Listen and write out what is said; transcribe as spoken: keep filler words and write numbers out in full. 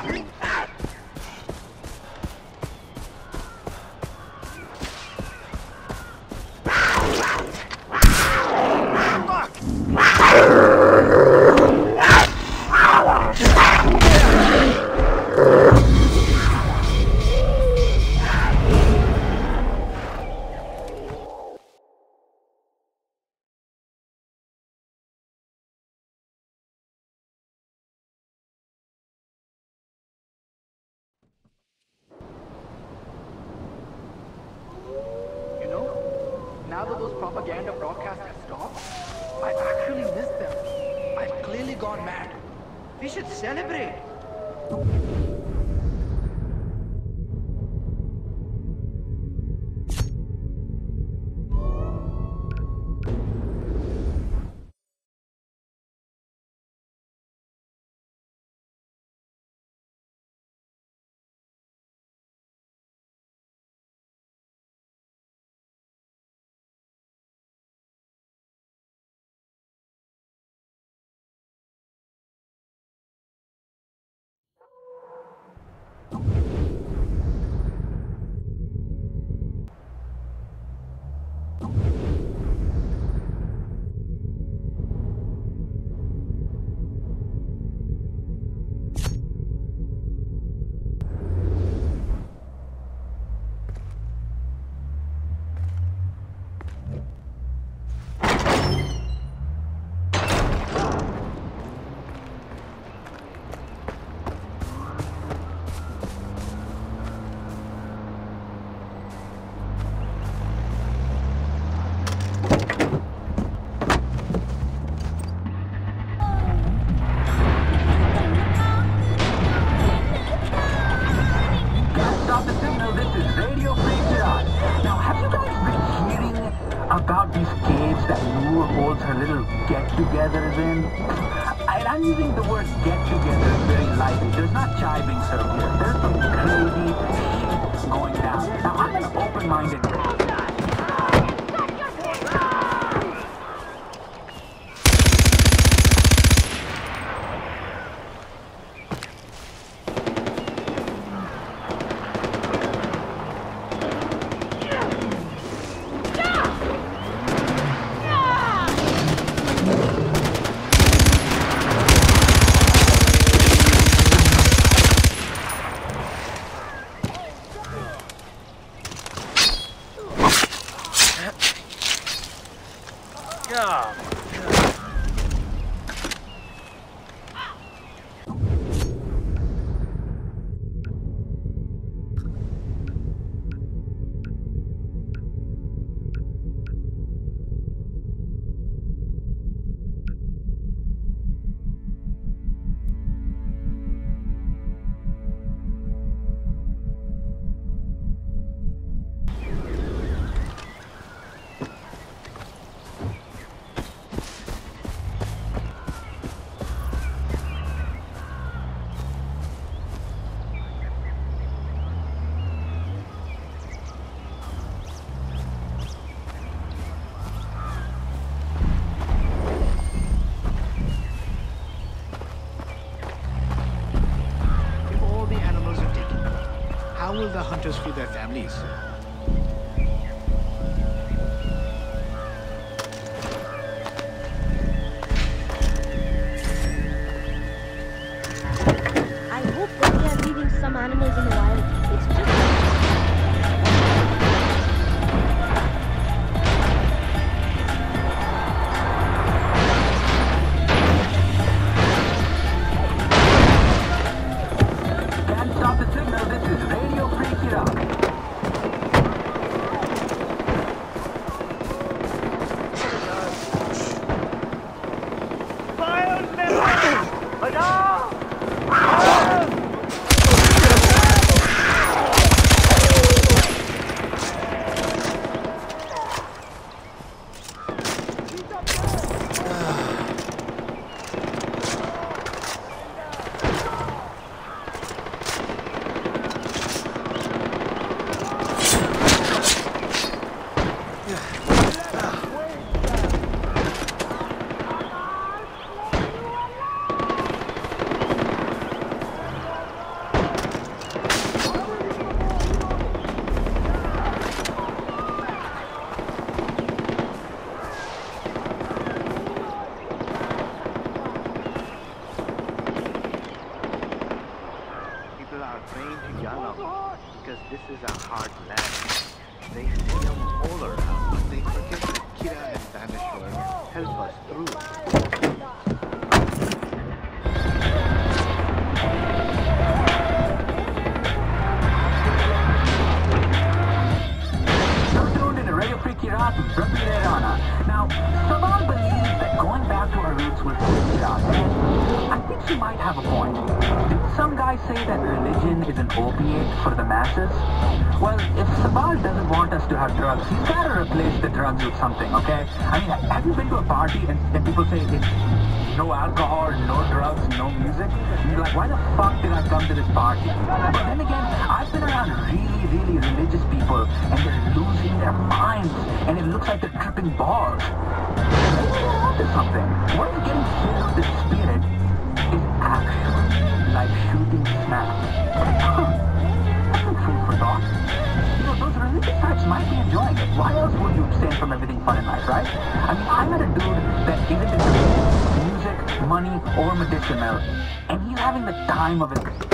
Now that those propaganda broadcasts have stopped, I actually miss them. I've clearly gone mad. We should celebrate. About these caves that Noor holds her little get-togethers in. And I'm using the word get-together very lightly. There's not chai being served here. There's some crazy shit going down. Now, I'm an open-minded guy. God. How will the hunters feed their families? I hope that they are leaving some animals in the wild. It's just... Can't stop the signal. This is Radio Freak It Up. Fire! are trained to yell out because this is a hard land. They see them all around, but they forget that Kira and Vanishwar help us through. Now, Sabal believes that going back to her roots will save Kira, and I think she might have a point. Did some guy say that religion is an opiate for the masses? Well, if Sabal doesn't want us to have drugs, he's got to replace the drugs with something, okay? I mean, have you been to a party and, and people say it's no alcohol, no drugs, no music? And you're like, why the fuck did I come to this party? But then again, I've been around really, really religious people, and they're losing their minds, and it looks like they're tripping balls. Maybe they're onto something. What if getting filled with the spirit is actually like shooting smack? That's some food for thought. You know, those religious types might be enjoying it. Why else would you abstain from everything fun in life, right? I mean, I met a dude that isn't into music, money, or medicinal, and he's having the time of his